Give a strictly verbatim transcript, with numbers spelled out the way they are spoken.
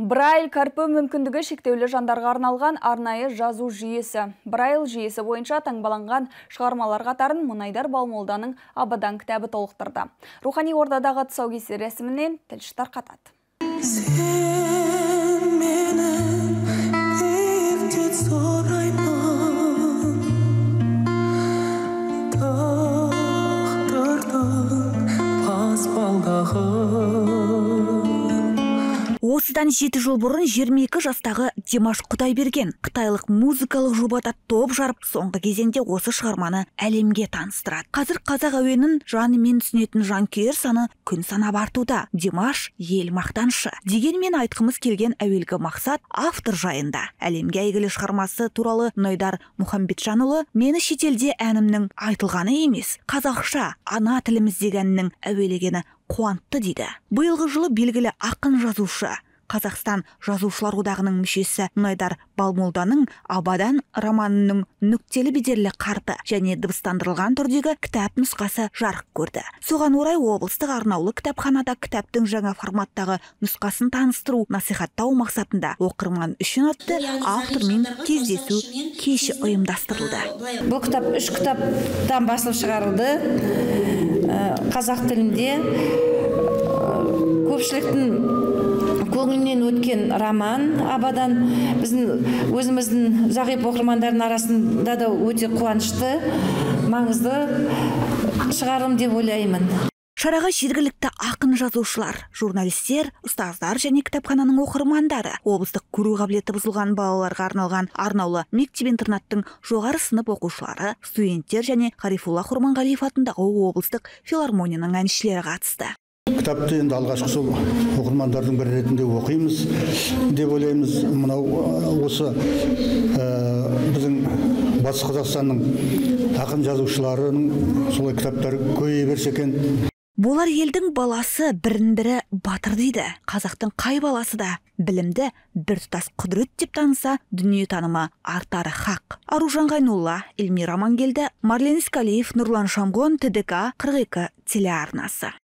Braille көрпі мүмкіндігі шектеулі жандарға арналған арнайы жазу жүйесі. Braille жүйесі бойынша таңбаланған шығармалар қатарын Мұнайдар Балмолданың Абадан кітабы толықтырды. Рухани ордадағы тұсаукесер рәсімінен тілші тарқатады. Осыдан жеті жыл бұрын жиырма екі жастағы Димаш Құдайберген қытайлық музыкалық жобада топ жарып, соңғы кезеңде осы шығарманы әлемге таныстырады. Қазір қазақ әуенін жанымен түсінетін жанкүйер саны күн санап артуда. Димаш ел мақтаншы. Дегенмен айтқымыз келген әуелгі мақсат автор жайында. Әлемге әйгілі шығармасы туралы Мұнайдар Мұхамбетжанұлы "Мені шетелде әнімнің айтылғаны емес, қазақша ана тіліміздегі әннің әуелегені қуантты" дейді. Биылғы жылы белгілі ақын жазушы, Қазақстан жазушылар одағының мүшесі Мұнайдар Балмолданың Абадан романының нүктелі бедерлі қарпі және дыбыстандырылған түрдегі кітап нұсқасы жарық көрді. Соған орай облыстық арнаулы кітапханада кітаптың жаңа форматтағы нұсқасын таныстыру, насихаттау мақсатында оқырман үшін атты автормен кездесу кеші ұйымдастырылды. Бұл кітап үш кітаптан басылып шығарылды. Қазақ тілінде көпшіліктің көңілінен өткен роман Абадан біздің өзіміздің зағип оқырмандардың арасында да өте қуанышты, маңызды шығарылым деп ойлаймын. Шараға жергілікті ақын жазушылар, журналистер, ұстаздар және кітапхананың оқырмандары, облыстық көру қабілеті бұзылған балаларға арналған арнаулы мектеп-интернаттың жоғары сынып оқушылары, студенттер және Ғарифолла Құрманғалиев атындағы облыстық филармонияның әншілері қатысты. Кітапты енді алғашқы сол оқырмандардың бірі ретінде оқимыз деп ойлаймыз. Мынау осы біздің Батыс Қазақстанның ақын жазушыларының солай кітаптары көбейе берсе екен. Болар елдің баласы бірін-бірі батыр дейді. Қазақтың қай баласы да білімді біртұтас құдірет деп таныса, дүние танымы артары хақ. Аружан Ғайнулла, Эльмира Амангелді, Марлен Искалиев, Нұрлан Шамғон, Т Д К қырық екі телеарнасы.